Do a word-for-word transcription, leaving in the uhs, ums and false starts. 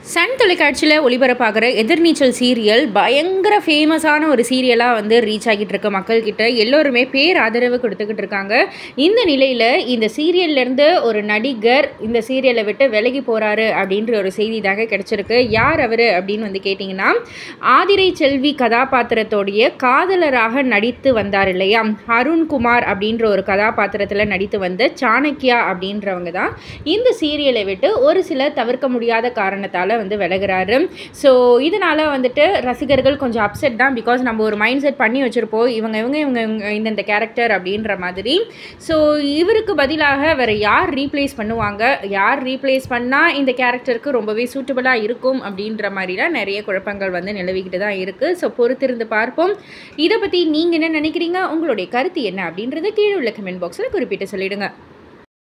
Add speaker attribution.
Speaker 1: Sun தொலைக்காட்சியில் ஒளிபரப்பாகிற எதிர்நீச்சல் serial பயங்கர ஃபேமஸான ஒரு சீரியலாக வந்து ரீச் ஆகிட்டு இருக்க மக்கள்கிட்ட எல்லோருமே பேர் ஆதரவு கொடுத்துக்கிட்டு இருக்காங்க. இந்த நிலையில் இந்த சீரியல்லேருந்து ஒரு நடிகர் இந்த சீரியலை விட்டு விலகி போகிறாரு அப்படின்ற ஒரு செய்தி தாங்க கிடச்சிருக்கு. யார் அவர் அப்படின்னு வந்து கேட்டிங்கன்னா, ஆதிரை செல்வி கதாபாத்திரத்தோடைய காதலராக நடித்து வந்தார் இல்லையா, அருண்குமார் அப்படின்ற ஒரு கதாபாத்திரத்தில் நடித்து வந்த சாணக்கியா அப்படின்றவங்க தான் இந்த சீரியலை விட்டு ஒரு சில தவிர்க்க முடியாத காரணத்தால் வந்து விலகிறாரு. ஸோ இதனால் வந்துட்டு ரசிகர்கள் கொஞ்சம் அப்செட் தான். பிகாஸ் நம்ம ஒரு மைண்ட் செட் பண்ணி வச்சுருப்போம், இவங்க இவங்க இவங்க இந்தந்த கேரக்டர் அப்படின்ற மாதிரி. ஸோ இவருக்கு பதிலாக வேறு யார் ரீப்ளேஸ் பண்ணுவாங்க, யார் ரீப்ளேஸ் பண்ணால் இந்த கேரக்டருக்கு ரொம்பவே சூட்டபுளாக இருக்கும் அப்படின்ற மாதிரிலாம் நிறைய குழப்பங்கள் வந்து நிலவிக்கிட்டு தான் இருக்குது. ஸோ பொறுத்திருந்து பார்ப்போம். இதை பற்றி நீங்கள் என்ன நினைக்கிறீங்க, உங்களுடைய கருத்து என்ன அப்படின்றத கீழே உள்ள கமெண்ட் பாக்ஸில் குறிப்பிட்டு சொல்லிவிடுங்க.